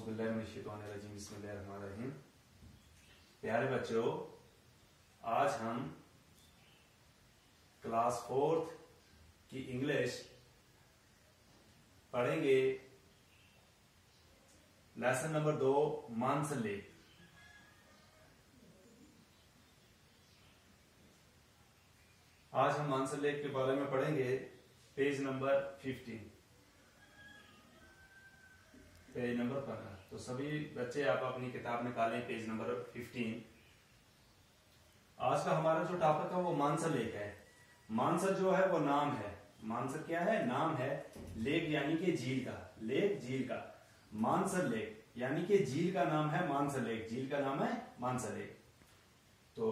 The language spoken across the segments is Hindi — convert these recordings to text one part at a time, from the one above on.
बिस्मिल्लाहिर्रहमानिर्रहीम। प्यारे बच्चों, आज हम क्लास 4th की इंग्लिश पढ़ेंगे। Lesson number 2 Mansar lake. आज हम मानसर लेक के बारे में पढ़ेंगे। Page number 15, page number 15। तो सभी बच्चे आप अपनी किताब निकालें, पेज नंबर 15। आज का हमारा जो टॉपिक है वो मानसर लेक है। मानसर जो है वो नाम है। मानसर क्या है? नाम है। लेक यानी कि झील का, लेक झील का। मानसर लेक यानी कि झील का नाम है मानसर लेक, झील का नाम है मानसर लेक। तो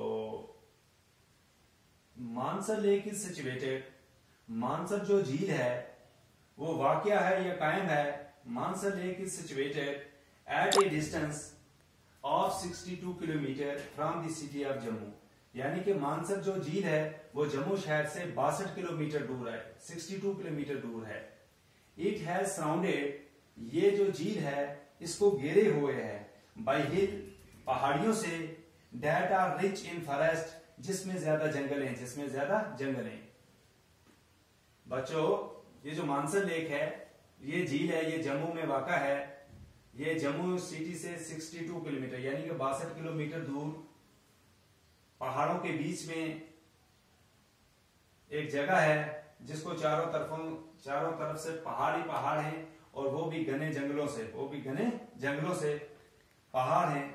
Mansar lake is situated, Mansar जो झील है वो वाकया है या कायम है। Mansar lake is situated at a distance of 62 kilometre from the city of Jammu. यानी कि मानसर जो झील है वो जम्मू शहर से 62 किलोमीटर दूर है, 62 किलोमीटर दूर है। इट हैज सराउंडेड, ये जो झील है इसको घेरे हुए है, बाय हिल, पहाड़ियों से, that are rich in forest, जिसमें ज्यादा जंगल हैं, जिसमें ज्यादा जंगल हैं। बच्चों, ये जो मानसर लेक है, ये झील है, ये जम्मू में वाक़ा है। ये जम्मू सिटी से 62 किलोमीटर यानी कि 62 किलोमीटर दूर पहाड़ों के बीच में एक जगह है जिसको चारों तरफ से पहाड़ ही पहाड़ हैं, और वो भी घने जंगलों से, वो भी घने जंगलों से पहाड़ हैं।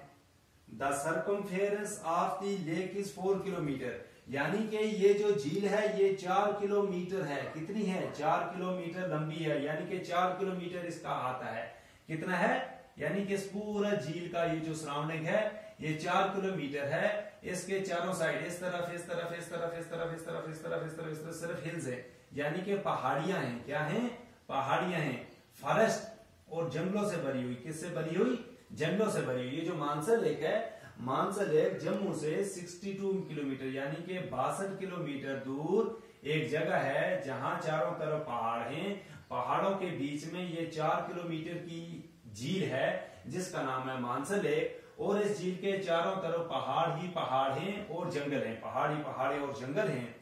The circumference of the lake is 4 kilometre. यानी कि ये जो झील है ये 4 किलोमीटर है। कितनी है? 4 किलोमीटर लंबी है। यानी कि 4 किलोमीटर इसका आता है। कितना है? यानी कि इस पूरा झील का ये जो सराउंडिंग है ये 4 किलोमीटर है। इसके चारों साइड इस तरफ, इस तरफ, इस तरफ, इस तरफ, इस तरफ, इस तरफ, इस तरफ, इस तरफ सिर्फ हिल्स है, यानी कि पहाड़ियां हैं। क्या हैं? पहाड़ियां हैं। फॉरेस्ट और जंगलों से भरी हुई। किससे भरी हुई? जंगलों से भरी हुई। ये जो मानसर लेक है, मानसर लेक जम्मू से 62 किलोमीटर यानी कि 62 किलोमीटर दूर एक जगह है जहां चारों तरफ पहाड़ हैं। पहाड़ों के बीच में ये 4 किलोमीटर की झील है जिसका नाम है मानसर लेक। और इस झील के चारों तरफ पहाड़ ही पहाड़ हैं और जंगल हैं, पहाड़ ही पहाड़ और जंगल हैं।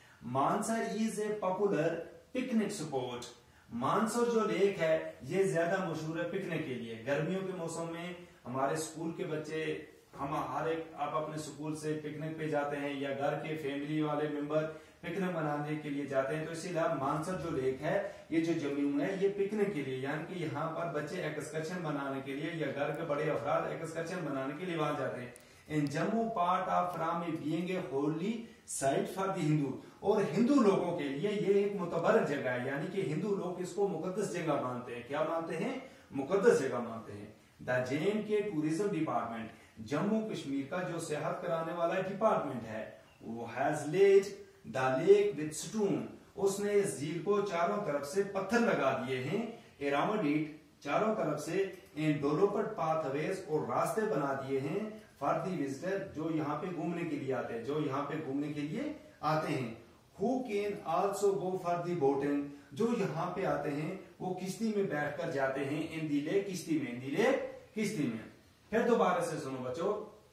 Mansar is a popular picnic spot. Mansar जो लेक है ये ज्यादा मशहूर है पिकनिक के लिए। गर्मियों के मौसम में हमारे स्कूल के बच्चे, हम हर एक, आप अपने स्कूल से पिकनिक पे जाते हैं या घर के फैमिली वाले मेंबर पिकनिक मनाने के लिए जाते हैं। तो इसीलिए मानसर जो लेक है ये जो जम्मू है ये पिकनिक के लिए, यानी कि यहाँ पर बच्चे एक्सकर्शन बनाने के लिए या घर के बड़े अफराद एक्सकर्शन बनाने के लिए वहां जाते हैं। In Jammu part of from being a holy site for the Hindu. और हिंदू लोगों के लिए ये एक मुतबरक जगह है, यानी कि हिंदू लोग इसको मुकद्दस जगह मानते हैं। क्या मानते हैं? मुकद्दस जगह मानते हैं। The JNK tourism department, Jammu Kashmir का जो सेहत कराने वाला डिपार्टमेंट है, वो has laid the lake with stone. उसने इस झील को चारों तरफ से पत्थर लगा दिए हैं। अराउंड इट, चारों तरफ से, इन डेवलप्ड पाथवेज, और रास्ते बना दिए हैं फॉर द विजिटर, जो यहाँ पे घूमने के लिए आते हैं, जो यहाँ पे घूमने के लिए आते हैं। Who can also go for the boating, जो यहाँ पे आते हैं वो किश्ती में बैठकर जाते हैं। इन दी लेक, किश्ती में, इन दी लेक, किश्ती में। फिर दोबारा से सुनो बच्चों,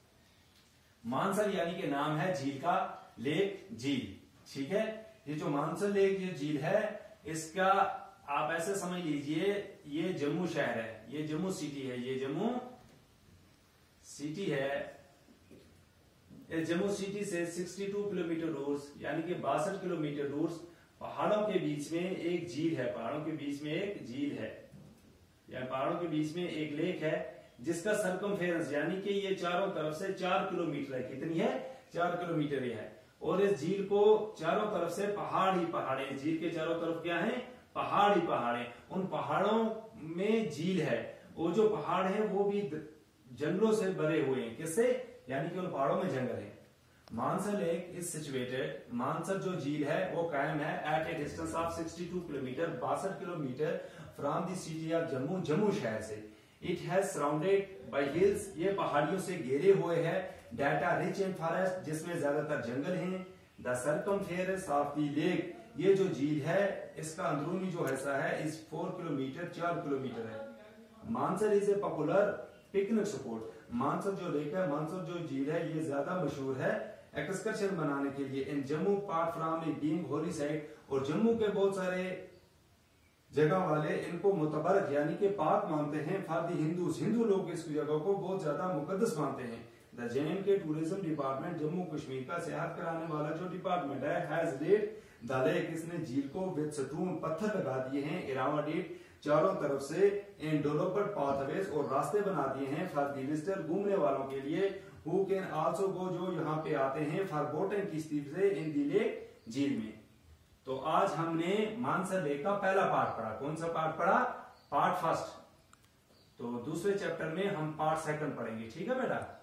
मानसर यानी कि नाम है झील का, लेक झील, ठीक है। ये जो मानसर लेक ये झील है, इसका आप ऐसे समझ लीजिए ये जम्मू शहर है, ये जम्मू सिटी है, ये जम्मू सिटी है। जम्मू सिटी से 62 किलोमीटर दूर यानी कि 62 किलोमीटर दूर पहाड़ों के बीच में एक झील है, पहाड़ों के बीच में एक झील है, या पहाड़ों के बीच में एक लेक है जिसका सर्कमफेरेंस यानी कि ये चारों तरफ से 4 किलोमीटर है। कितनी है? 4 किलोमीटर ही है। और इस झील को चारों तरफ से पहाड़ ही पहाड़ है। झील के चारों तरफ क्या है? पहाड़ ही पहाड़ है। उन पहाड़ों में झील है, वो जो पहाड़ है वो भी जंगलों से भरे हुए हैं। किससे? यानी कि उन पहाड़ों में जंगल है। Mansar lake is situated, Mansar जो झील है वो कायम है at a distance of 62 kilometre, 62 kilometre from the city of Jammu, Jammu शहर से। It has surrounded by hills, ये पहाड़ियों से घेरे हुए है। डाटा रिच इन फॉरेस्ट, जिसमें ज्यादातर जंगल हैं। The circumference of the lake, ये जो झील है इसका अंदरूनी जो हिस्सा है इस 4 किलोमीटर, 4 किलोमीटर है। Mansar is a popular picnic spot. Mansar जो लेक है, मानसर जो झील है, ये ज्यादा मशहूर है एक्सकर्शन बनाने के लिए। In Jammu part from being holy site, और जम्मू के बहुत सारे जगह वाले इनको मुतबरक यानी कि पाक मानते हैं। फॉर द हिंदूज, हिंदू लोग इस जगह को बहुत ज्यादा मुकद्दस मानते हैं। The JNK tourism department, Jammu Kashmir का सेहत कराने वाला जो डिपार्टमेंट है, हैज लेड द लेक, इसने झील को विद स्टोन, पत्थर लगा दिए हैं, इरावाडीड चारों तरफ से, इन डेवलप्ड पाथवेज, और रास्ते बना दिए हैं फॉर द विजिटर, घूमने वालों के लिए, हु कैन आल्सो गो, जो यहाँ पे आते हैं फॉर बोटिंग, किश्ती से, इन द लेक, झील में। तो आज हमने मानसर लेक का पहला पार्ट पढ़ा। कौन सा पार्ट पढ़ा? Part first. तो दूसरे चैप्टर में हम पार्ट सेकंड पढ़ेंगे। ठीक है बेटा।